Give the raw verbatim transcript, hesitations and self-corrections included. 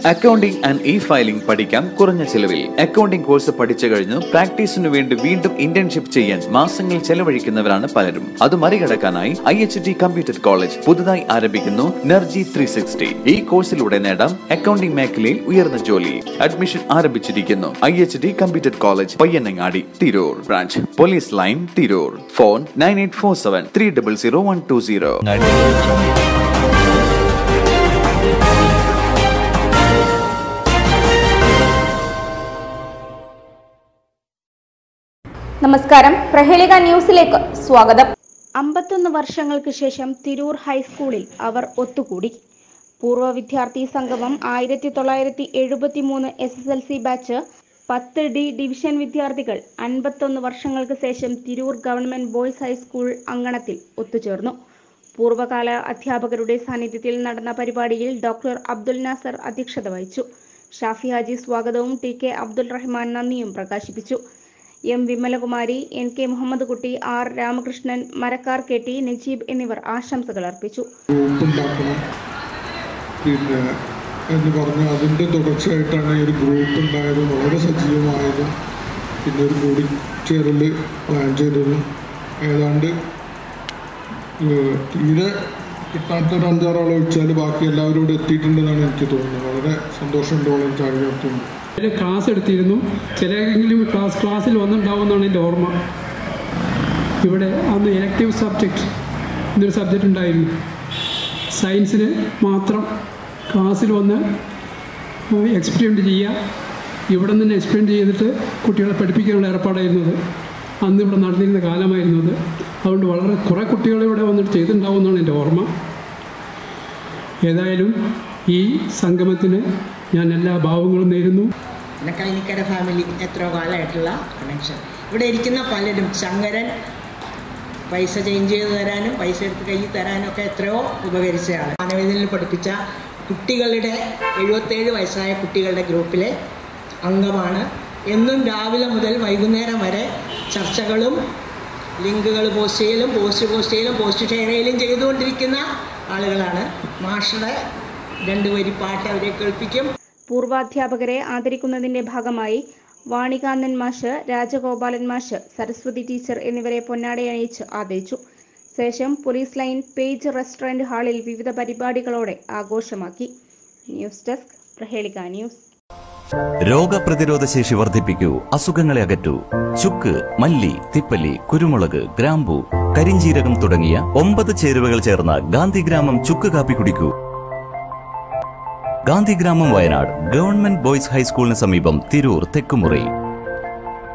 Accounting and E filing പഠിക്കാം കുറഞ്ഞ ചെലവിൽ. അക്കൗണ്ടിംഗ് കോഴ്സ് പഠിച്ചു കഴിഞ്ഞു പ്രാക്ടീസിനു വേണ്ടി വീണ്ടും ഇന്റേൺഷിപ്പ് ചെയ്യാൻ മാസങ്ങൾ ചെലവഴിക്കുന്നവരാണ് പലരും. അത് മറികടക്കാനായി I H T computer college പുതുതായി ആരംഭിക്കുന്നു നെർജി ത്രീ സിക്സ്റ്റി. ഈ കോഴ്സിലൂടെ നേടാം അക്കൗണ്ടിംഗ് മേഖലയിൽ ഉയർന്ന ജോലി. അഡ്മിഷൻ ആരംഭിച്ചിരിക്കുന്നു. I H T computer college Payyanangadi, Tirur branch, police line, Tirur. Phone nine eight four seven three double zero one two zero. നമസ്കാരം, പ്രഹേളിക ന്യൂസിലേക്ക് സ്വാഗതം. അമ്പത്തൊന്ന് വർഷങ്ങൾക്ക് ശേഷം തിരൂർ ഹൈസ്കൂളിൽ അവർ ഒത്തുകൂടി. പൂർവ്വ വിദ്യാർത്ഥി സംഗമം ആയിരത്തി തൊള്ളായിരത്തി എഴുപത്തി മൂന്ന് S S L C batch പത്ത് ഡി ഡിവിഷൻ വിദ്യാർത്ഥികൾ അൻപത്തൊന്ന് വർഷങ്ങൾക്ക് ശേഷം തിരൂർ ഗവൺമെന്റ് ബോയ്സ് ഹൈസ്കൂൾ അങ്കണത്തിൽ ഒത്തുചേർന്നു. പൂർവ്വകാല അധ്യാപകരുടെ സാന്നിധ്യത്തിൽ നടന്ന പരിപാടിയിൽ ഡോക്ടർ അബ്ദുൽ നാസർ അധ്യക്ഷത വഹിച്ചു. ഷാഫി ഹാജി സ്വാഗതവും ടി കെ അബ്ദുൽ റഹ്മാൻ നന്ദിയും പ്രകാശിപ്പിച്ചു. M Vimalakumari, N K Muhammad Kutty, R Ramakrishnan, Marakkar K T Najeeb എന്നിവർ ആശംസകൾ അർപ്പിച്ചു. പിന്നെ എന്ന് പറഞ്ഞ് അതിൻ്റെ തുടർച്ചയായിട്ടാണ് ഈ ഒരു ഗ്രൂപ്പ് ഉണ്ടായതും വളരെ സജീവമായതും പിന്നെ ഒരു കൂടിച്ചേരൽ പ്ലാൻ ചെയ്തതും ഏതാണ്ട് തീരെ കിട്ടാത്തൊരു അഞ്ചാറാളെ വെച്ചാൽ ബാക്കി എല്ലാവരും കൂടെ എത്തിയിട്ടുണ്ടെന്നാണ് എനിക്ക് തോന്നുന്നത്. വളരെ സന്തോഷമുണ്ട്, വളരെ ചാരിയാർത്ഥ്യമുണ്ട്. ക്ലാസ് എടുത്തിരുന്നു, ചിലരെങ്കിലും ക്ലാസ് ക്ലാസ്സിൽ വന്നിട്ടുണ്ടാവുമെന്നാണ് എൻ്റെ ഓർമ്മ. ഇവിടെ അന്ന് ഇലക്റ്റീവ് സബ്ജക്റ്റ് എന്നൊരു സബ്ജക്റ്റ് ഉണ്ടായിരുന്നു. സയൻസിന് മാത്രം ക്ലാസ്സിൽ വന്ന് എക്സ്പെരിമെൻ്റ് ചെയ്യുക, ഇവിടെ നിന്ന് എക്സ്പെരിമെൻ്റ് ചെയ്തിട്ട് കുട്ടികളെ പഠിപ്പിക്കാനുള്ള ഏർപ്പാടായിരുന്നത് അന്ന് ഇവിടെ നടന്നിരുന്ന കാലമായിരുന്നത്. അതുകൊണ്ട് വളരെ കുറേ കുട്ടികൾ ഇവിടെ വന്നിട്ട് ചെയ്തിട്ടുണ്ടാവുമെന്നാണ് എൻ്റെ ഓർമ്മ. ഏതായാലും ഈ സംഗമത്തിന് ഞാൻ എല്ലാ ഭാവങ്ങളും നേരുന്നു. പിന്നെ കൈനിക്കര ഫാമിലി എത്രയോ കാലമായിട്ടുള്ള കണക്ഷൻ. ഇവിടെ ഇരിക്കുന്ന പലരും ശങ്കരൻ പൈസ ചേഞ്ച് ചെയ്ത് തരാനും പൈസ എടുത്ത് കയ്യിൽ തരാനും ഒക്കെ എത്രയോ ഉപകരിച്ചയാണ്. മാനവേദനയിൽ പഠിപ്പിച്ച കുട്ടികളുടെ എഴുപത്തേഴ് വയസ്സായ കുട്ടികളുടെ ഗ്രൂപ്പിലെ അംഗമാണ്. എന്നും രാവിലെ മുതൽ വൈകുന്നേരം വരെ ചർച്ചകളും ലിങ്കുകൾ പോസ്റ്റ് ചെയ്യലും പോസ്റ്റ് പോസ്റ്റ് ചെയ്യലും പോസ്റ്റ് ഷെയർ ചെയ്യലും ചെയ്തുകൊണ്ടിരിക്കുന്ന ആളുകളാണ്. മാഷയുടെ രണ്ട് വരി പാട്ട് അവരെ കേൾപ്പിക്കും. പൂർവാധ്യാപകരെ ആദരിക്കുന്നതിന്റെ ഭാഗമായി വാണികാന്തൻ മാഷ്, രാജഗോപാലൻ മാഷ്, സരസ്വതി ടീച്ചർ എന്നിവരെ പൊന്നാടയണിയിച്ച് ആദരിച്ചു. ശേഷം പോലീസ് ലൈൻ പേജ് റെസ്റ്റോറന്റ് ഹാളിൽ വിവിധ പരിപാടികളോടെ ആഘോഷമാക്കി. News desk, Prahelika news. രോഗപ്രതിരോധ ശേഷി വർദ്ധിപ്പിക്കൂ, അസുഖങ്ങളെ അകറ്റൂ. ചുക്ക്, മല്ലി, തിപ്പല്ലി, കുരുമുളക്, ഗ്രാമ്പു, കരിഞ്ചീരകം തുടങ്ങിയ ഒമ്പത് ചേരുവകൾ ചേർന്ന ഗാന്ധിഗ്രാമം ചുക്ക് കാപ്പി കുടിക്കൂ. ഗാന്ധിഗ്രാമം, വയനാട്, ഗവൺമെന്റ് ബോയ്സ് ഹൈസ്കൂളിന് സമീപം, തിരൂർ തെക്കുമുറി.